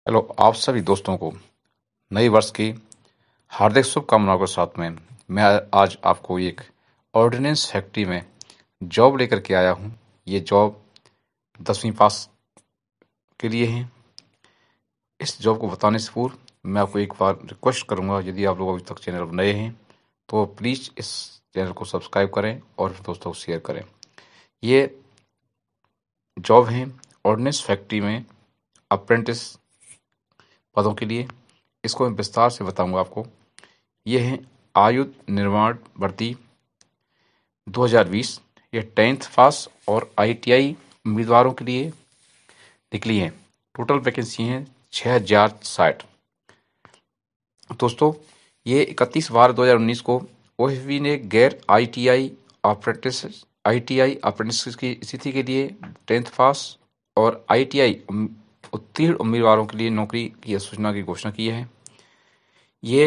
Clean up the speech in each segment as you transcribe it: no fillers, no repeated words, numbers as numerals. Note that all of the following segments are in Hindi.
हेलो, आप सभी दोस्तों को नए वर्ष की हार्दिक शुभकामनाओं के साथ में मैं आज आपको एक ऑर्डिनेंस फैक्ट्री में जॉब लेकर के आया हूं। ये जॉब 10वीं पास के लिए है। इस जॉब को बताने से पूर्व मैं आपको एक बार रिक्वेस्ट करूंगा, यदि आप लोग अभी तक चैनल पर नए हैं तो प्लीज़ इस चैनल को सब्सक्राइब करें और दोस्तों को शेयर करें। ये जॉब है ऑर्डिनेंस फैक्ट्री में अप्रेंटिस पदों के लिए। इसको मैं विस्तार से बताऊंगा आपको। ये है आयुध निर्माण भर्ती 2020। ये 10th पास और ITI उम्मीदवारों के लिए निकली है। टोटल वैकेंसी हैं 6060। दोस्तों, ये 31/12/2019 को OFB ने गैर ITI अप्रेंटिस की स्थिति के लिए 10th पास और ITI उत्तीर्ण उम्मीदवारों के लिए नौकरी की सूचना की घोषणा की है। ये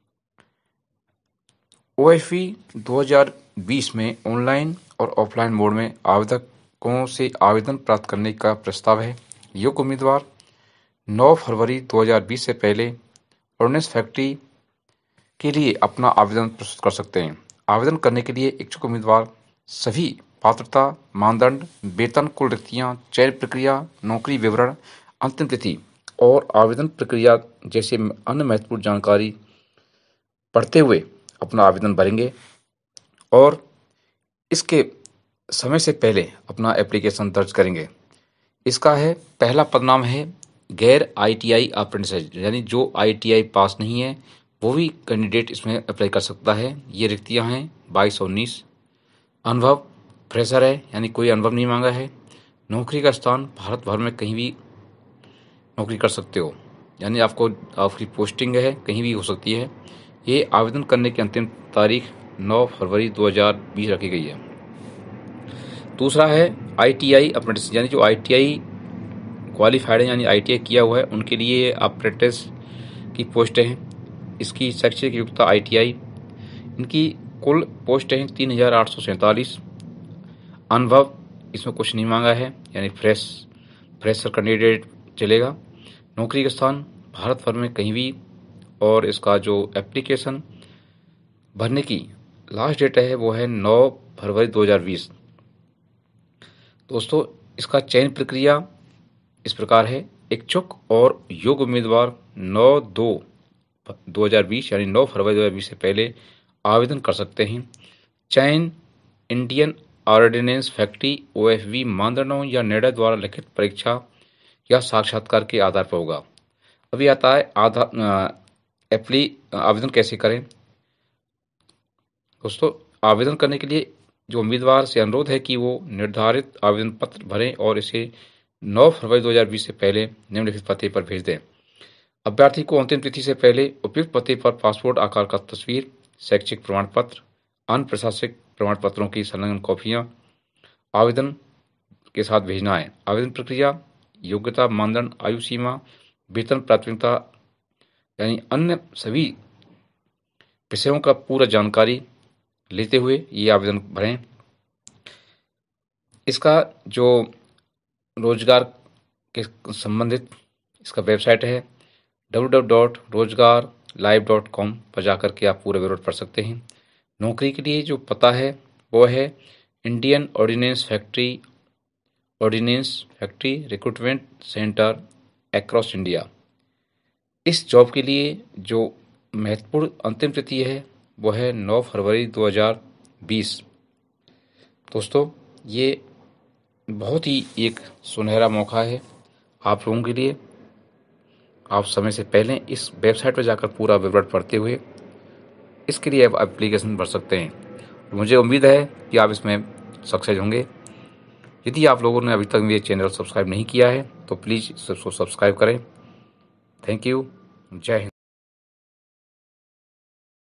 OFB 2020 में ऑनलाइन और ऑफलाइन मोड में आवेदकों से आवेदन प्राप्त करने का प्रस्ताव है। योग्य उम्मीदवार 9 फरवरी 2020 से पहले ऑर्डिनेंस फैक्ट्री के लिए अपना आवेदन प्रस्तुत कर सकते हैं। आवेदन करने के लिए इच्छुक उम्मीदवार सभी पात्रता मानदंड, वेतन, कुल रिक्तियां, चयन प्रक्रिया, नौकरी विवरण, अंतिम तिथि और आवेदन प्रक्रिया जैसे अन्य महत्वपूर्ण जानकारी पढ़ते हुए अपना आवेदन भरेंगे और इसके समय से पहले अपना एप्लीकेशन दर्ज करेंगे। इसका है पहला पदनाम है गैर ITI अप्रेंटिस, यानी जो ITI पास नहीं है वो भी कैंडिडेट इसमें अप्लाई कर सकता है। ये रिक्तियां हैं 22 और 19। अनुभव फ्रेशर है, यानी कोई अनुभव नहीं मांगा है। नौकरी का स्थान भारत भर में कहीं भी नौकरी कर सकते हो, यानी आपकी पोस्टिंग है कहीं भी हो सकती है। ये आवेदन करने की अंतिम तारीख 9 फरवरी 2020 रखी गई है। दूसरा है ITI अप्रेंटिस, यानी जो ITI क्वालिफाइड है, यानी ITI किया हुआ है, उनके लिए अप्रेंटिस की पोस्टें हैं। इसकी शैक्षिक योग्यता ITI। इनकी कुल पोस्टें हैं 3847। अनुभव इसमें कुछ नहीं मांगा है, यानी फ्रेशर कैंडिडेट चलेगा। नौकरी का स्थान भारत भर में कहीं भी, और इसका जो एप्लीकेशन भरने की लास्ट डेट है वो है 9 फरवरी 2020। दोस्तों, इसका चयन प्रक्रिया इस प्रकार है। इच्छुक और योग्य उम्मीदवार 9/2/2020 यानी 9 फरवरी 2020 से पहले आवेदन कर सकते हैं। चयन इंडियन ऑर्डिनेंस फैक्ट्री OFB मानदंडों या निर्णय द्वारा लिखित परीक्षा या साक्षात्कार के आधार पर होगा। अभी आता है आवेदन कैसे करें। दोस्तों, आवेदन करने के लिए जो उम्मीदवार से अनुरोध है कि वो निर्धारित आवेदन पत्र भरें और इसे 9 फरवरी 2020 से पहले निम्नलिखित पते पर भेज दें। अभ्यर्थी को अंतिम तिथि से पहले उपयुक्त पते पर पासपोर्ट आकार का तस्वीर, शैक्षिक प्रमाण पत्र, अन्य प्रशासनिक प्रमाण पत्रों की संलग्न कॉपियां आवेदन के साथ भेजना है। आवेदन प्रक्रिया, योग्यता मानदंड, आयु सीमा, वेतन प्राथमिकता, यानी अन्य सभी विषयों का पूरा जानकारी लेते हुए ये आवेदन भरें। इसका जो रोजगार के संबंधित इसका वेबसाइट है www.rozgarlive.com पर जाकर के आप पूरा विवरण पढ़ सकते हैं। नौकरी के लिए जो पता है वो है Indian ordnance factory recruitment centre across India. इस जॉब के लिए जो महत्वपूर्ण अंतिम तिथि है वो है 9 फरवरी 2020। दोस्तों, ये बहुत ही एक सुनहरा मौका है आप लोगों के लिए। आप समय से पहले इस वेबसाइट पर जाकर पूरा विवरण पढ़ते हुए इसके लिए आप एप्लीकेशन भर सकते हैं। मुझे उम्मीद है कि आप इसमें सक्सेस होंगे। यदि आप लोगों ने अभी तक मेरे चैनल सब्सक्राइब नहीं किया है तो प्लीज़ इसको सब्सक्राइब करें। Thank you. जय हिंद।